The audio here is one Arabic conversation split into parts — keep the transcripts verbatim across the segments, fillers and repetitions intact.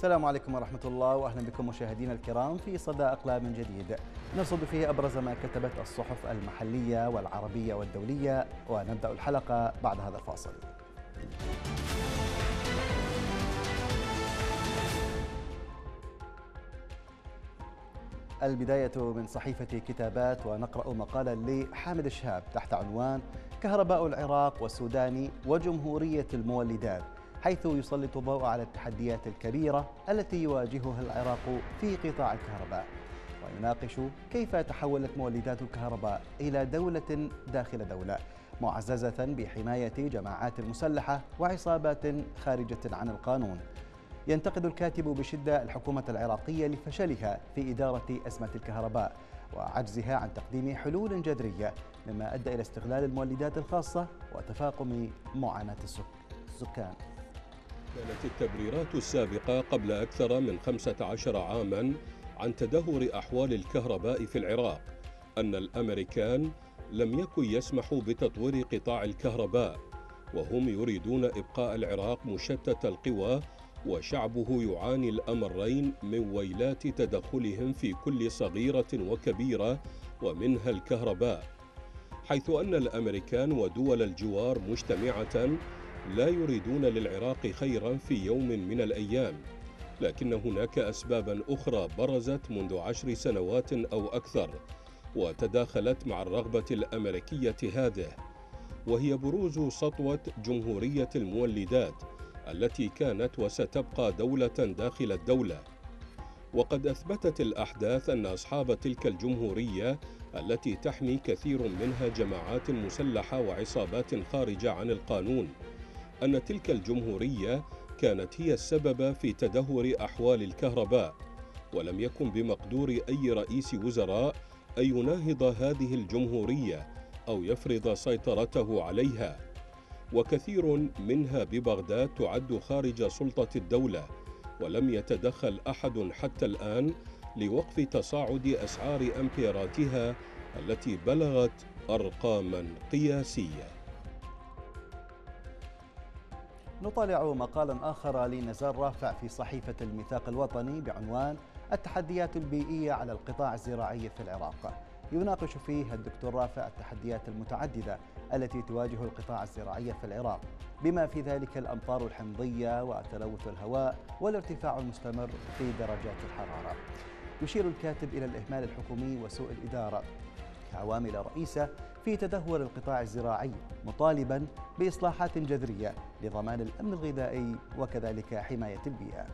السلام عليكم ورحمة الله، وأهلا بكم مشاهدينا الكرام في صدى أقلام جديد نرصد فيه أبرز ما كتبت الصحف المحلية والعربية والدولية، ونبدأ الحلقة بعد هذا الفاصل. البداية من صحيفة كتابات، ونقرأ مقالا لحامد الشهاب تحت عنوان كهرباء العراق والسودان وجمهورية المولدات، حيث يسلط الضوء على التحديات الكبيرة التي يواجهها العراق في قطاع الكهرباء، ويناقش كيف تحولت مولدات الكهرباء إلى دولة داخل دولة معززة بحماية جماعات مسلحة وعصابات خارجة عن القانون. ينتقد الكاتب بشدة الحكومة العراقية لفشلها في إدارة أزمة الكهرباء وعجزها عن تقديم حلول جذرية، مما أدى إلى استغلال المولدات الخاصة وتفاقم معاناة السكان. كانت التبريرات السابقة قبل أكثر من خمسة عشر عاماً عن تدهور أحوال الكهرباء في العراق أن الأمريكان لم يكن يسمحوا بتطوير قطاع الكهرباء، وهم يريدون إبقاء العراق مشتت القوى وشعبه يعاني الأمرين من ويلات تدخلهم في كل صغيرة وكبيرة ومنها الكهرباء، حيث أن الأمريكان ودول الجوار مجتمعة لا يريدون للعراق خيرا في يوم من الأيام، لكن هناك أسبابا أخرى برزت منذ عشر سنوات أو أكثر وتداخلت مع الرغبة الأمريكية هذه، وهي بروز سطوة جمهورية المولدات التي كانت وستبقى دولة داخل الدولة. وقد أثبتت الأحداث أن أصحاب تلك الجمهورية التي تحمي كثير منها جماعات مسلحة وعصابات خارجة عن القانون أن تلك الجمهورية كانت هي السبب في تدهور أحوال الكهرباء، ولم يكن بمقدور أي رئيس وزراء أن يناهض هذه الجمهورية أو يفرض سيطرته عليها، وكثير منها ببغداد تعد خارج سلطة الدولة، ولم يتدخل أحد حتى الآن لوقف تصاعد أسعار أمبيراتها التي بلغت أرقاماً قياسية. نطالع مقالا آخر لنزار رافع في صحيفة الميثاق الوطني بعنوان التحديات البيئية على القطاع الزراعي في العراق. يناقش فيه الدكتور رافع التحديات المتعددة التي تواجه القطاع الزراعي في العراق، بما في ذلك الأمطار الحمضية وتلوث الهواء والارتفاع المستمر في درجات الحرارة. يشير الكاتب إلى الإهمال الحكومي وسوء الإدارة كعوامل رئيسة في تدهور القطاع الزراعي، مطالبا بإصلاحات جذرية لضمان الأمن الغذائي وكذلك حماية البيئة.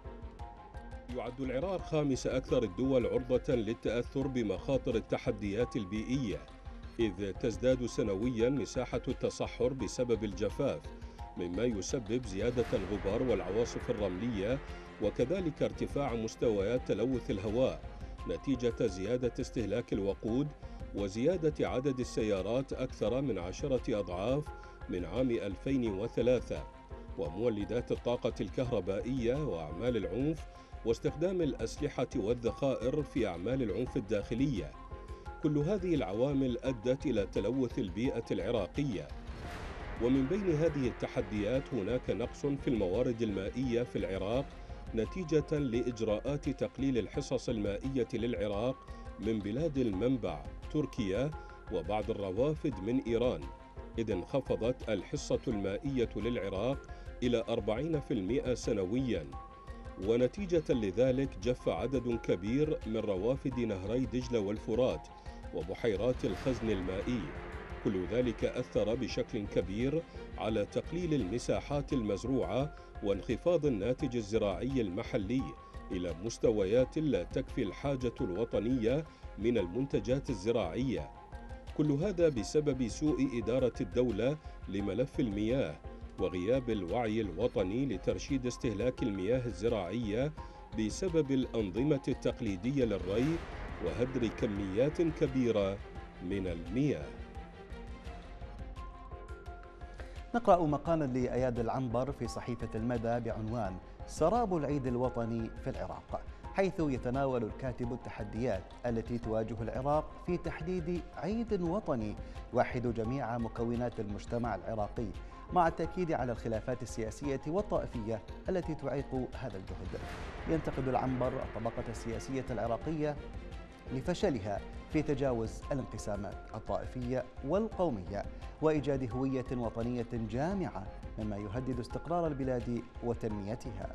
يعد العراق خامس أكثر الدول عرضة للتأثر بمخاطر التحديات البيئية، إذ تزداد سنويا مساحة التصحر بسبب الجفاف، مما يسبب زيادة الغبار والعواصف الرملية، وكذلك ارتفاع مستويات تلوث الهواء نتيجة زيادة استهلاك الوقود وزيادة عدد السيارات أكثر من عشرة أضعاف من عام ألفين وثلاثة، ومولدات الطاقة الكهربائية وأعمال العنف واستخدام الأسلحة والذخائر في أعمال العنف الداخلية. كل هذه العوامل أدت إلى تلوث البيئة العراقية. ومن بين هذه التحديات هناك نقص في الموارد المائية في العراق نتيجة لإجراءات تقليل الحصص المائية للعراق من بلاد المنبع تركيا وبعض الروافد من إيران، إذ انخفضت الحصة المائية للعراق إلى أربعين بالمئة سنوياً، ونتيجة لذلك جف عدد كبير من روافد نهري دجلة والفرات وبحيرات الخزن المائي. كل ذلك أثر بشكل كبير على تقليل المساحات المزروعة وانخفاض الناتج الزراعي المحلي إلى مستويات لا تكفي الحاجة الوطنية من المنتجات الزراعية. كل هذا بسبب سوء إدارة الدولة لملف المياه وغياب الوعي الوطني لترشيد استهلاك المياه الزراعية بسبب الأنظمة التقليدية للري وهدر كميات كبيرة من المياه. نقرأ مقالا لأياد العنبر في صحيفة المدى بعنوان سراب العيد الوطني في العراق، حيث يتناول الكاتب التحديات التي تواجه العراق في تحديد عيد وطني يوحد جميع مكونات المجتمع العراقي، مع التأكيد على الخلافات السياسية والطائفية التي تعيق هذا الجهد. ينتقد العنبر الطبقة السياسية العراقية لفشلها في تجاوز الانقسامات الطائفية والقومية وإيجاد هوية وطنية جامعة، مما يهدد استقرار البلاد وتنميتها.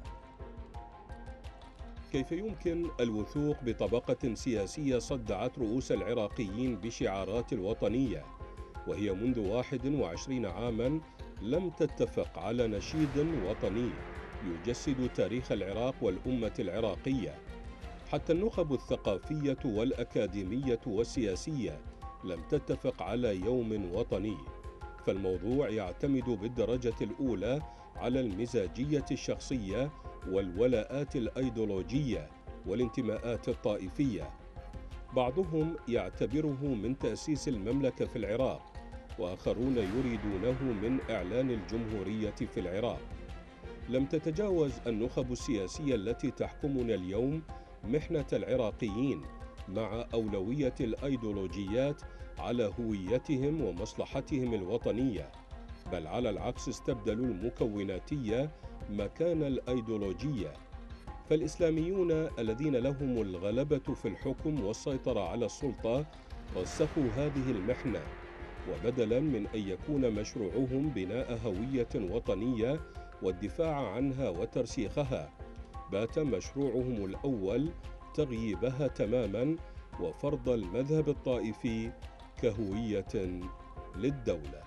كيف يمكن الوثوق بطبقة سياسية صدعت رؤوس العراقيين بشعارات الوطنية، وهي منذ واحد وعشرين عاماً لم تتفق على نشيد وطني يجسد تاريخ العراق والأمة العراقية؟ حتى النخب الثقافية والأكاديمية والسياسية لم تتفق على يوم وطني، فالموضوع يعتمد بالدرجة الأولى على المزاجية الشخصية والولاءات الأيديولوجية والانتماءات الطائفية. بعضهم يعتبره من تأسيس المملكة في العراق، وآخرون يريدونه من إعلان الجمهورية في العراق. لم تتجاوز النخب السياسية التي تحكمنا اليوم محنة العراقيين مع أولوية الأيديولوجيات على هويتهم ومصلحتهم الوطنية، بل على العكس استبدلوا المكوناتية مكان الأيديولوجية. فالإسلاميون الذين لهم الغلبة في الحكم والسيطرة على السلطة رسخوا هذه المحنة، وبدلا من أن يكون مشروعهم بناء هوية وطنية والدفاع عنها وترسيخها، بات مشروعهم الأول تغييبها تماما وفرض المذهب الطائفي كهوية للدولة.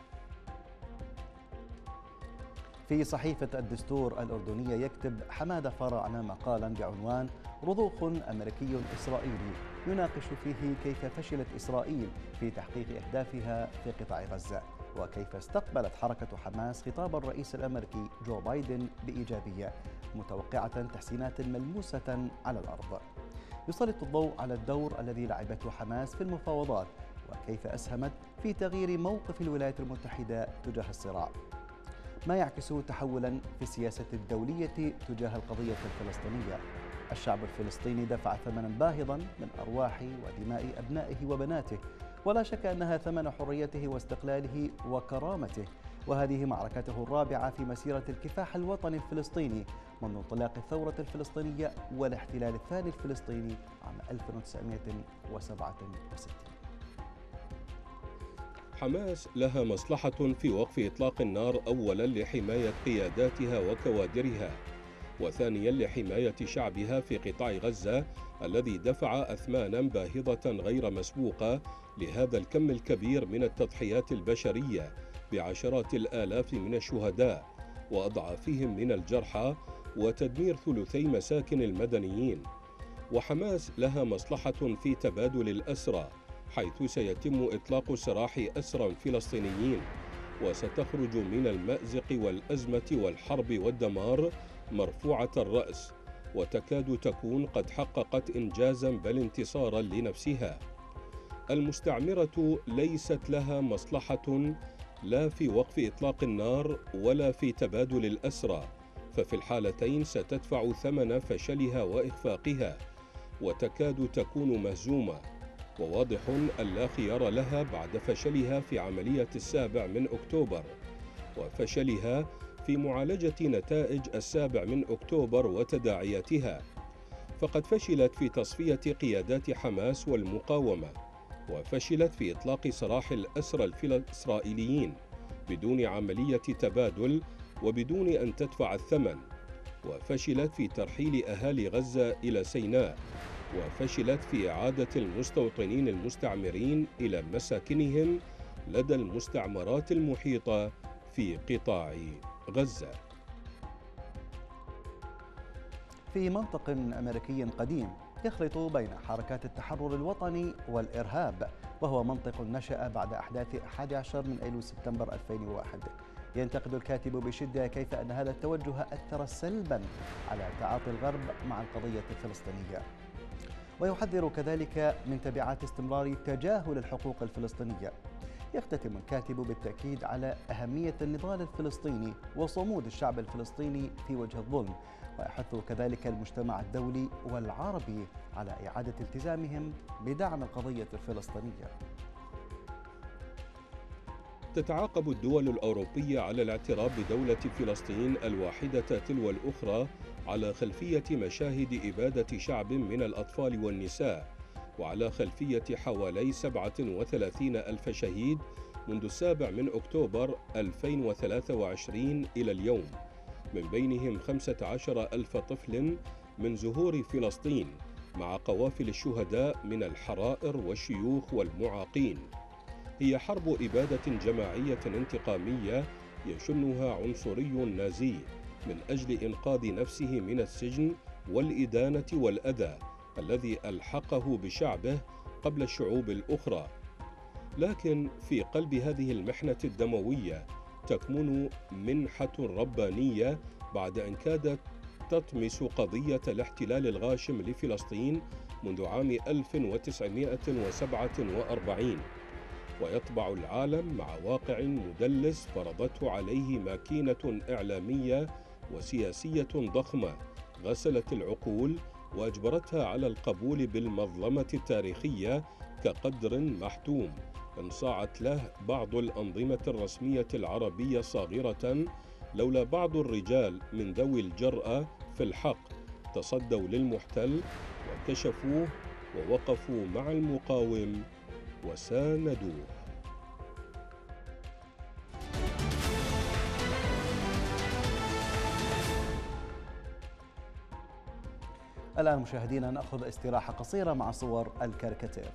في صحيفة الدستور الأردنية يكتب حمادة فراعنة مقالا بعنوان رضوخ أمريكي إسرائيلي يناقش فيه كيف فشلت إسرائيل في تحقيق أهدافها في قطاع غزة، وكيف استقبلت حركة حماس خطاب الرئيس الأمريكي جو بايدن بإيجابية، متوقعة تحسينات ملموسة على الأرض. يسلط الضوء على الدور الذي لعبته حماس في المفاوضات، وكيف أسهمت في تغيير موقف الولايات المتحدة تجاه الصراع، ما يعكس تحولا في السياسة الدولية تجاه القضية الفلسطينية. الشعب الفلسطيني دفع ثمنا باهظا من أرواح ودماء أبنائه وبناته، ولا شك أنها ثمن حريته واستقلاله وكرامته، وهذه معركته الرابعة في مسيرة الكفاح الوطني الفلسطيني منذ انطلاق الثورة الفلسطينية والاحتلال الثاني الفلسطيني عام ألف وتسعمائة وسبعة وستين. حماس لها مصلحة في وقف إطلاق النار، أولا لحماية قياداتها وكوادرها، وثانيا لحماية شعبها في قطاع غزة الذي دفع أثمانا باهظة غير مسبوقة لهذا الكم الكبير من التضحيات البشرية بعشرات الآلاف من الشهداء وأضعافهم من الجرحى وتدمير ثلثي مساكن المدنيين. وحماس لها مصلحة في تبادل الأسرى، حيث سيتم إطلاق سراح أسرى فلسطينيين، وستخرج من المأزق والأزمة والحرب والدمار مرفوعة الرأس، وتكاد تكون قد حققت إنجازا بل انتصارا لنفسها. المستعمرة ليست لها مصلحة لا في وقف إطلاق النار ولا في تبادل الأسرى، ففي الحالتين ستدفع ثمن فشلها وإخفاقها، وتكاد تكون مهزومة. وواضح أن لا خيار لها بعد فشلها في عملية السابع من أكتوبر، وفشلها في معالجة نتائج السابع من أكتوبر وتداعياتها. فقد فشلت في تصفية قيادات حماس والمقاومة، وفشلت في إطلاق سراح الأسرى الإسرائيليين بدون عملية تبادل وبدون أن تدفع الثمن، وفشلت في ترحيل أهالي غزة إلى سيناء، وفشلت في إعادة المستوطنين المستعمرين إلى مساكنهم لدى المستعمرات المحيطة في قطاع غزة. في منطق أمريكي قديم يخلط بين حركات التحرر الوطني والإرهاب، وهو منطق نشأ بعد أحداث أحد عشر من أيلول سبتمبر ألفين وواحد. ينتقد الكاتب بشدة كيف أن هذا التوجه أثر سلبا على تعاطي الغرب مع القضية الفلسطينية، ويحذر كذلك من تبعات استمرار تجاهل الحقوق الفلسطينية. يختتم الكاتب بالتأكيد على أهمية النضال الفلسطيني وصمود الشعب الفلسطيني في وجه الظلم، ويحث كذلك المجتمع الدولي والعربي على إعادة التزامهم بدعم القضية الفلسطينية. تتعاقب الدول الأوروبية على الاعتراف بدولة فلسطين الواحدة تلو الأخرى على خلفية مشاهد إبادة شعب من الأطفال والنساء، وعلى خلفية حوالي سبعة وثلاثين ألف شهيد منذ السابع من أكتوبر ألفين وثلاثة وعشرين إلى اليوم، من بينهم خمسة عشر ألف طفل من زهور فلسطين، مع قوافل الشهداء من الحرائر والشيوخ والمعاقين. هي حرب إبادة جماعية انتقامية يشنها عنصري نازي من أجل إنقاذ نفسه من السجن والإدانة والأذى الذي ألحقه بشعبه قبل الشعوب الأخرى. لكن في قلب هذه المحنة الدموية تكمن منحة ربانية بعد أن كادت تطمس قضية الاحتلال الغاشم لفلسطين منذ عام ألف وتسعمائة وسبعة وأربعين، ويطبع العالم مع واقع مدلس فرضته عليه ماكينة إعلامية وسياسية ضخمة غسلت العقول وأجبرتها على القبول بالمظلمة التاريخية كقدر محتوم انصاعت له بعض الأنظمة الرسمية العربية صاغرة، لولا بعض الرجال من ذوي الجرأة في الحق تصدوا للمحتل وكشفوه ووقفوا مع المقاوم وساندوه. الآن مشاهدينا نأخذ استراحة قصيرة مع صور الكاريكاتير.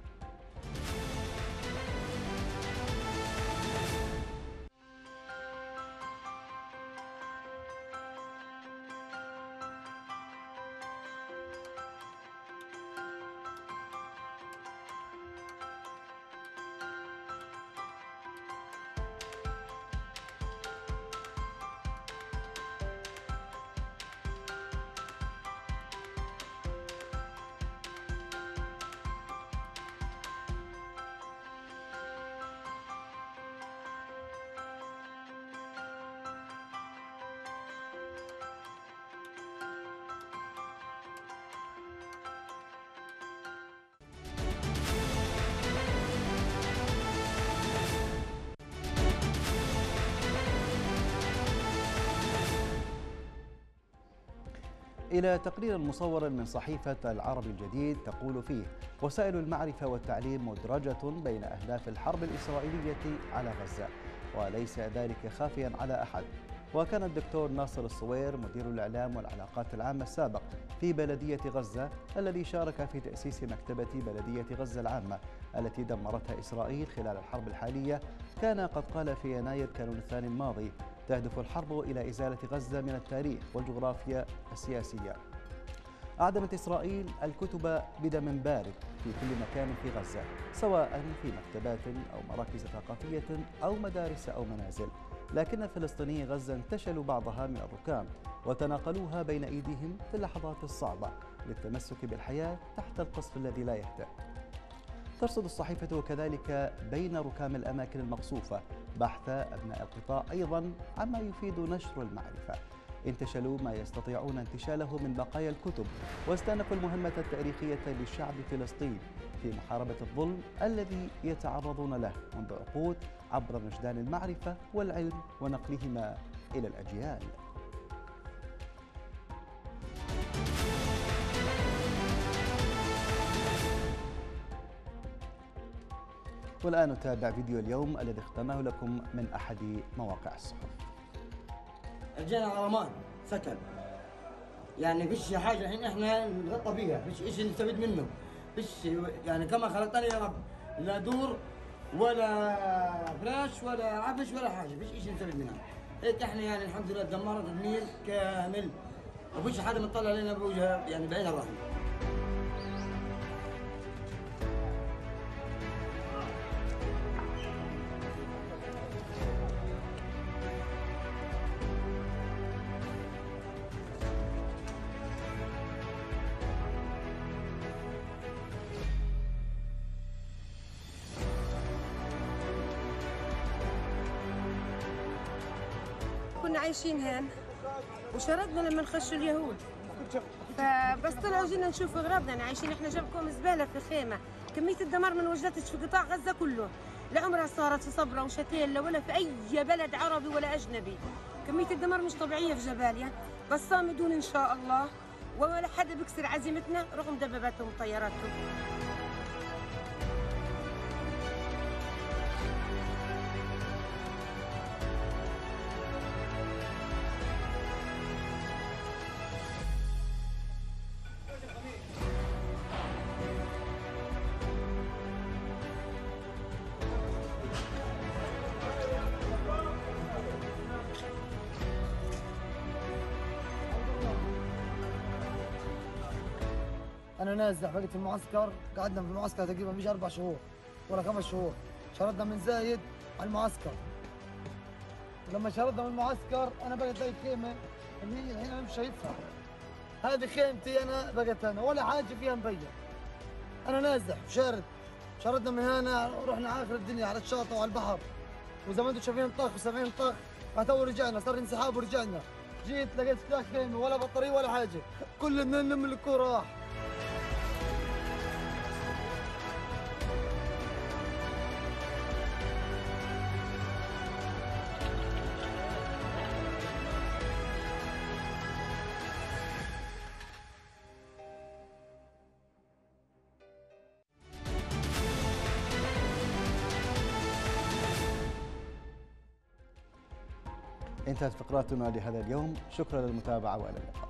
إلى تقرير مصور من صحيفة العرب الجديد تقول فيه: وسائل المعرفة والتعليم مدرجة بين أهداف الحرب الإسرائيلية على غزة، وليس ذلك خافيا على أحد. وكان الدكتور ناصر الصوير مدير الإعلام والعلاقات العامة السابق في بلدية غزة الذي شارك في تأسيس مكتبة بلدية غزة العامة التي دمرتها إسرائيل خلال الحرب الحالية، كان قد قال في يناير كانون الثاني الماضي: تهدف الحرب إلى إزالة غزة من التاريخ والجغرافيا السياسية. أعدمت إسرائيل الكتب بدم بارد في كل مكان في غزة، سواء في مكتبات أو مراكز ثقافية أو مدارس أو منازل، لكن الفلسطيني غزة انتشلوا بعضها من الركام وتناقلوها بين أيديهم في اللحظات الصعبة للتمسك بالحياة تحت القصف الذي لا يهدأ. ترصد الصحيفة كذلك بين ركام الأماكن المقصوفة بحث أبناء القطاع أيضا عما يفيد نشر المعرفة. انتشلوا ما يستطيعون انتشاله من بقايا الكتب، واستأنفوا المهمة التاريخية للشعب فلسطين في محاربة الظلم الذي يتعرضون له منذ عقود عبر وجدان المعرفة والعلم ونقلهما إلى الأجيال. والآن نتابع فيديو اليوم الذي اخترناه لكم من أحد مواقع الصحف. رجعنا على رمان سكن، يعني فيش حاجة الحين احنا نتغطى فيها، فيش ايش نستفيد منه، فيش يعني كما خلقتني يا رب، لا دور ولا فراش ولا عفش ولا حاجة، فيش ايش نستفيد منها. هيك احنا يعني الحمد لله دمرت النيل كامل، وفيش حدا مطلع علينا بوجهه يعني بعين الرحمة. كنا عايشين هان وشردنا لما نخشوا اليهود، فبس طلعوا جينا نشوف اغراضنا. يعني عايشين احنا جنبكم زباله في خيمه، كميه الدمار من وجدتش في قطاع غزه كله، لعمرها صارت في صبرا وشتيلة ولا في أي بلد عربي ولا أجنبي. كمية الدمار مش طبيعية في جباليا، بس صامدون إن شاء الله، ولا حدا بيكسر عزيمتنا رغم دباباتهم وطياراتهم. أنا نازح بقيت في المعسكر، قعدنا في المعسكر تقريبا مش أربع شهور ولا خمس شهور، شردنا من زايد على المعسكر. ولما شردنا من المعسكر أنا بقيت زي الخيمة اللي هي الحين أنا مش شايفها. هذه خيمتي أنا بقيت أنا ولا حاجة فيها مبين. أنا نازح شارد، شردنا من هنا رحنا آخر الدنيا على الشاطئ وعلى البحر. وزي ما أنتم شايفين طخ وسامعين طخ، تو رجعنا صار انسحاب ورجعنا. جيت لقيت فتاة خيمة ولا بطارية ولا حاجة، كل اللي نملكه راح. انتهت فقراتنا لهذا اليوم، شكرا للمتابعة وإلى اللقاء.